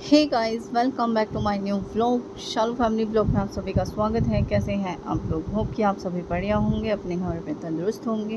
Hey guys, welcome back to my new vlog. Shalu family vlog में आप सभी का स्वागत है। कैसे हैं आप लोग? होप कि आप सभी बढ़िया होंगे, अपने घर में तंदुरुस्त होंगे।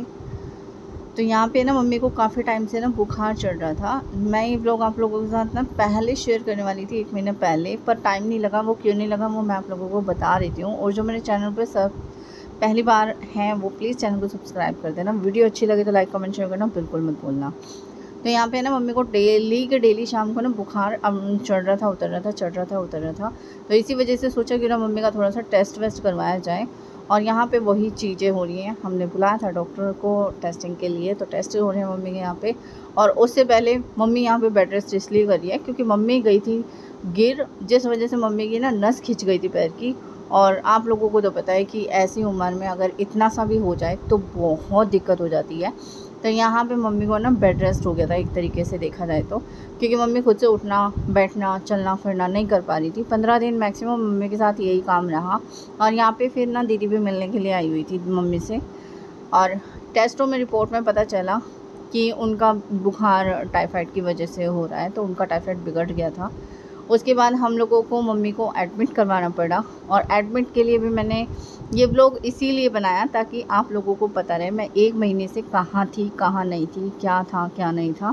तो यहाँ पे ना मम्मी को काफ़ी टाइम से ना बुखार चढ़ रहा था। मैं ये ब्लॉग आप लोगों के साथ ना पहले शेयर करने वाली थी 1 महीने पहले, पर टाइम नहीं लगा। वो क्यों नहीं लगा वो मैं आप लोगों को बता रही हूँ। और जो मेरे चैनल पर सब पहली बार हैं वो प्लीज़ चैनल को सब्सक्राइब कर देना। वीडियो अच्छी लगे तो लाइक कमेंट शेयर करना बिल्कुल मत भूलना। तो यहाँ पे ना मम्मी को डेली के डेली शाम को ना बुखार चढ़ रहा था, उतर रहा था, चढ़ रहा था, उतर रहा था। तो इसी वजह से सोचा कि ना मम्मी का थोड़ा सा टेस्ट वेस्ट करवाया जाए। और यहाँ पे वही चीज़ें हो रही हैं। हमने बुलाया था डॉक्टर को टेस्टिंग के लिए, तो टेस्ट हो रहे हैं मम्मी के यहाँ पे। और उससे पहले मम्मी यहाँ पे बेड रेस्ट इसलिए कर रही है क्योंकि मम्मी गई थी गिर, जिस वजह से मम्मी की ना नस खिंच गई थी पैर की। और आप लोगों को तो पता है कि ऐसी उम्र में अगर इतना सा भी हो जाए तो बहुत दिक्कत हो जाती है। तो यहाँ पे मम्मी को ना बेड रेस्ट हो गया था एक तरीके से देखा जाए तो, क्योंकि मम्मी खुद से उठना बैठना चलना फिरना नहीं कर पा रही थी। 15 दिन मैक्सिमम मम्मी के साथ यही काम रहा। और यहाँ पे फिर ना दीदी भी मिलने के लिए आई हुई थी मम्मी से। और टेस्टों में रिपोर्ट में पता चला कि उनका बुखार टाइफाइड की वजह से हो रहा है, तो उनका टाइफाइड बिगड़ गया था। उसके बाद हम लोगों को मम्मी को एडमिट करवाना पड़ा। और एडमिट के लिए भी मैंने ये ब्लॉग इसीलिए बनाया ताकि आप लोगों को पता रहे मैं 1 महीने से कहाँ थी कहाँ नहीं थी, क्या था क्या नहीं था।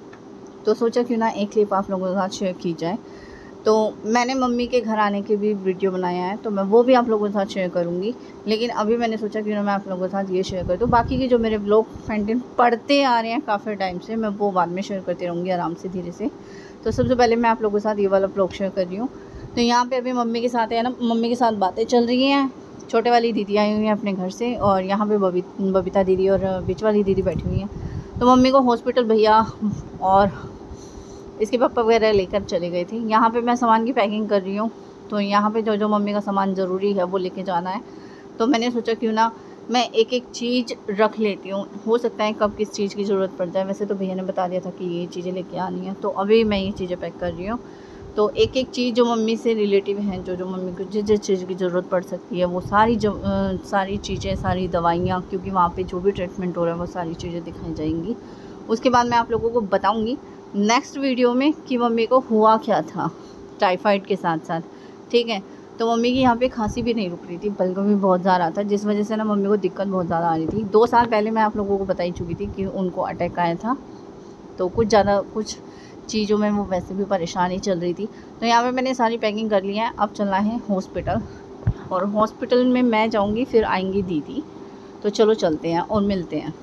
तो सोचा क्यों ना एक क्लिप आप लोगों के साथ शेयर की जाए। तो मैंने मम्मी के घर आने की भी वीडियो बनाया है, तो मैं वो भी आप लोगों के साथ शेयर करूँगी। लेकिन अभी मैंने सोचा क्यों ना मैं आप लोगों के साथ ये शेयर कर दूँ। बाकी के जो मेरे ब्लॉग कंटेंट पढ़ते आ रहे हैं काफ़ी टाइम से, मैं वो बाद में शेयर करती रहूँगी आराम से धीरे से। तो सबसे पहले मैं आप लोगों के साथ ये वाला ब्लॉग शेयर कर रही हूँ। तो यहाँ पे अभी मम्मी के साथ है ना, मम्मी के साथ बातें चल रही हैं। छोटे वाली दीदी आई हुई हैं अपने घर से, और यहाँ पे बबीता दीदी और बीच वाली दीदी बैठी हुई हैं। तो मम्मी को हॉस्पिटल भैया और इसके पापा वगैरह लेकर चले गए थे। यहाँ पे मैं सामान की पैकिंग कर रही हूँ। तो यहाँ पे जो जो मम्मी का सामान ज़रूरी है वो लेके जाना है। तो मैंने सोचा क्यों ना मैं एक एक चीज़ रख लेती हूँ, हो सकता है कब किस चीज़ की ज़रूरत पड़ जाए। वैसे तो भैया ने बता दिया था कि ये चीज़ें लेके आनी है, तो अभी मैं ये चीज़ें पैक कर रही हूँ। तो एक एक चीज़ जो मम्मी से रिलेटिव हैं, जो जो मम्मी को जिस जिस चीज़ की ज़रूरत पड़ सकती है वो सारी सारी चीज़ें, सारी दवाइयाँ, क्योंकि वहाँ पे जो भी ट्रीटमेंट हो रहा है वो सारी चीज़ें दिखाई जाएंगी। उसके बाद मैं आप लोगों को बताऊँगी नेक्स्ट वीडियो में कि मम्मी को हुआ क्या था टाइफाइड के साथ साथ। ठीक है। तो मम्मी की यहाँ पे खांसी भी नहीं रुक रही थी, बलगम भी बहुत ज़्यादा था, जिस वजह से ना मम्मी को दिक्कत बहुत ज़्यादा आ रही थी। 2 साल पहले मैं आप लोगों को बता ही चुकी थी कि उनको अटैक आया था। तो कुछ चीज़ों में वो वैसे भी परेशानी चल रही थी। तो यहाँ पे मैंने सारी पैकिंग कर ली है। अब चलना है हॉस्पिटल, और हॉस्पिटल में मैं जाऊँगी, फिर आएंगी दीदी। तो चलो चलते हैं और मिलते हैं।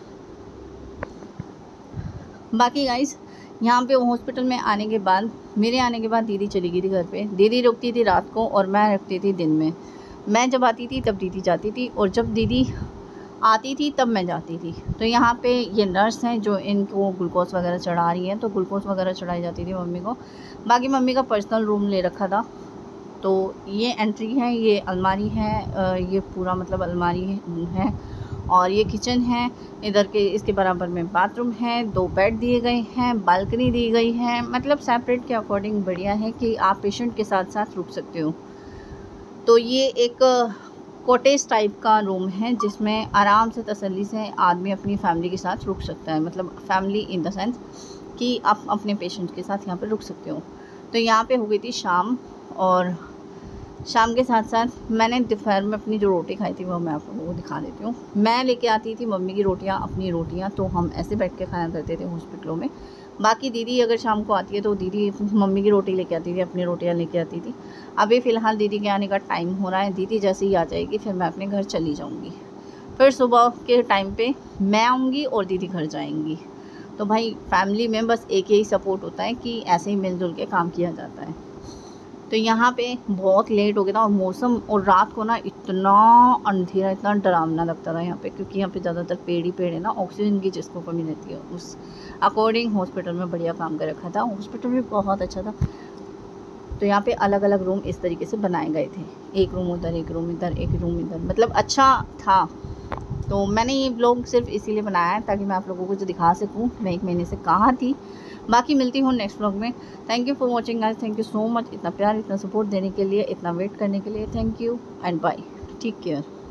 बाकी गाइस, यहाँ पे हॉस्पिटल में आने के बाद, मेरे आने के बाद दीदी चली गई थी घर पे। दीदी रुकती थी रात को और मैं रुकती थी दिन में। मैं जब आती थी तब दीदी जाती थी, और जब दीदी आती थी तब मैं जाती थी। तो यहाँ पे ये नर्स हैं जो इनको ग्लूकोज वगैरह चढ़ा रही हैं। तो ग्लूकोज वगैरह चढ़ाई जाती थी मम्मी को। बाकी मम्मी का पर्सनल रूम ले रखा था। तो ये एंट्री है, ये अलमारी है, ये पूरा मतलब अलमारी है। और ये किचन है। इधर के इसके बराबर में बाथरूम है। 2 बेड दिए गए हैं, बालकनी दी गई है। मतलब सेपरेट के अकॉर्डिंग बढ़िया है कि आप पेशेंट के साथ साथ रुक सकते हो। तो ये एक कॉटेज टाइप का रूम है जिसमें आराम से तसल्ली से आदमी अपनी फैमिली के साथ रुक सकता है। मतलब फैमिली इन द सेंस कि आप अपने पेशेंट के साथ यहाँ पे रुक सकते हो। तो यहाँ पे हो गई थी शाम, और शाम के साथ साथ मैंने दोपहर में अपनी जो रोटी खाई थी वो मैं आप लोगों को दिखा देती हूँ। मैं लेके आती थी मम्मी की रोटियाँ, अपनी रोटियाँ, तो हम ऐसे बैठ के खाया करते थे हॉस्पिटलों में। बाकी दीदी अगर शाम को आती है तो दीदी मम्मी की रोटी लेके आती थी, अपनी रोटियाँ लेके आती थी। अभी फ़िलहाल दीदी के आने का टाइम हो रहा है। दीदी जैसे ही आ जाएगी फिर मैं अपने घर चली जाऊँगी। फिर सुबह के टाइम पे मैं आऊँगी और दीदी घर जाएंगी। तो भाई फैमिली में बस एक यही सपोर्ट होता है कि ऐसे ही मिलजुल के काम किया जाता है। तो यहाँ पे बहुत लेट हो गया था, और मौसम, और रात को ना इतना अंधेरा, इतना डरावना लगता था यहाँ पे, क्योंकि यहाँ पे ज़्यादातर पेड़ ही पेड़ है ना, ऑक्सीजन की जिसको कमी रहती है उस अकॉर्डिंग हॉस्पिटल में बढ़िया काम कर रखा था। हॉस्पिटल भी बहुत अच्छा था। तो यहाँ पे अलग अलग रूम इस तरीके से बनाए गए थे, एक रूम उधर, एक रूम इधर, एक रूम इधर, मतलब अच्छा था। तो मैंने ये ब्लॉग सिर्फ इसीलिए बनाया है ताकि मैं आप लोगों को जो दिखा सकूँ मैं 1 महीने से कहाँ थी। बाकी मिलती हूँ नेक्स्ट ब्लॉग में। Thank you for watching guys, thank you so much, इतना प्यार, इतना सपोर्ट देने के लिए, इतना वेट करने के लिए। Thank you and bye, take care.